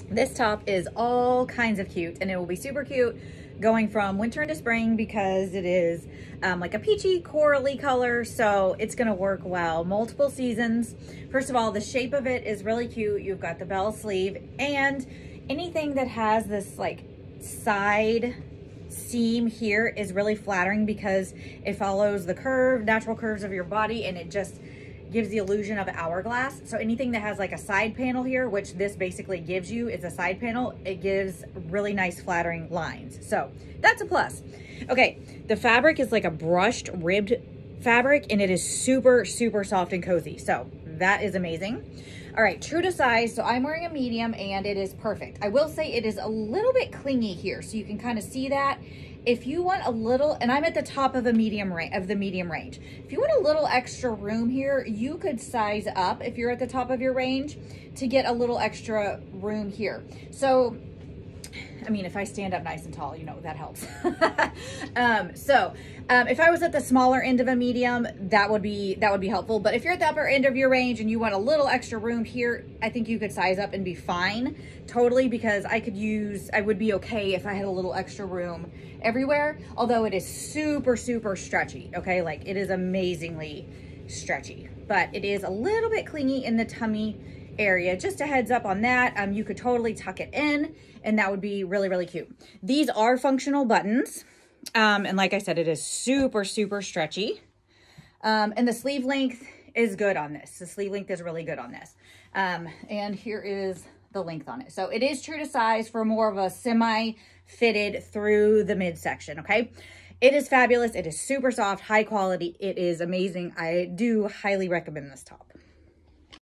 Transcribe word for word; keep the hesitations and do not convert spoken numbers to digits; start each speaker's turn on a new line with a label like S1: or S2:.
S1: This top is all kinds of cute, and it will be super cute going from winter into spring because it is um, like a peachy corally color, so it's gonna work well multiple seasons. First of all, the shape of it is really cute. You've got the bell sleeve, and anything that has this like side seam here is really flattering because it follows the curve, natural curves of your body, and it just gives the illusion of hourglass. So anything that has like a side panel here, which this basically gives you, is a side panel, it gives really nice flattering lines. So that's a plus. Okay, the fabric is like a brushed ribbed fabric, and it is super, super soft and cozy. So that is amazing. All right, true to size. So I'm wearing a medium and it is perfect. I will say it is a little bit clingy here, so you can kind of see that. If you want a little, and I'm at the top of a medium range of the medium range. If you want a little extra room here, you could size up if you're at the top of your range to get a little extra room here. So, I mean, if I stand up nice and tall, you know, that helps. um, so um, if I was at the smaller end of a medium, that would be, that would be helpful. But if you're at the upper end of your range and you want a little extra room here, I think you could size up and be fine. Totally, because I could use, I would be okay if I had a little extra room everywhere, although it is super, super stretchy, okay? Like, it is amazingly stretchy, but it is a little bit clingy in the tummy area. Just a heads up on that. Um, you could totally tuck it in, and that would be really, really cute. These are functional buttons, um, and like I said, it is super, super stretchy, um, and the sleeve length is good on this. The sleeve length is really good on this, um, and here is the length on it. So it is true to size for more of a semi-fitted through the midsection, okay? It is fabulous. It is super soft, high quality. It is amazing. I do highly recommend this top.